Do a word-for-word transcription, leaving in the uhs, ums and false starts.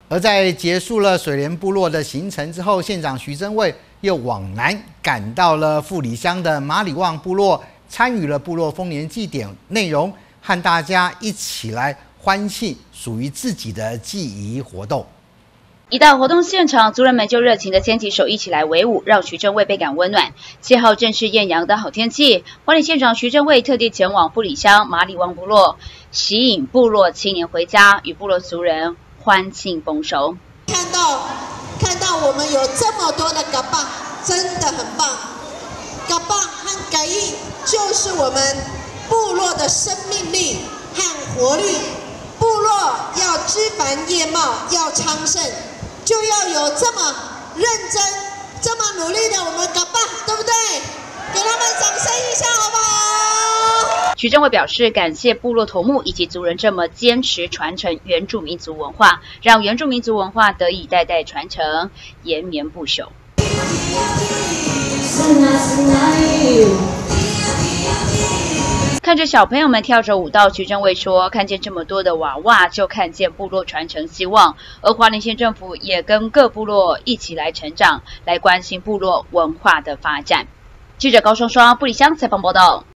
而在结束了水莲部落的行程之后，县长徐榛蔚又往南赶到了富里乡的马里旺部落，参与了部落丰年祭典内容，和大家一起来欢庆属于自己的祭仪活动。 一到活动现场，族人们就热情的牵起手一起来围舞，让徐榛蔚倍感温暖。七号正是艳阳的好天气，花莲县长徐榛蔚特地前往富里乡马里旺部落，吸引部落青年回家，与部落族人欢庆丰收。 看到看到我们有这么多的嘎巴，真的很棒。嘎巴和嘎意就是我们部落的生命力和活力。部落要枝繁叶茂，要昌盛，就要有这么认真、这么努力的我们嘎巴，对不对？给他们掌声一下，好不好？ 徐榛蔚表示，感谢部落头目以及族人这么坚持传承原住民族文化，让原住民族文化得以代代传承，延绵不朽。看着小朋友们跳着舞蹈，徐榛蔚说：“看见这么多的娃娃，就看见部落传承希望。而花莲县政府也跟各部落一起来成长，来关心部落文化的发展。”记者高双双布里乡采访报道。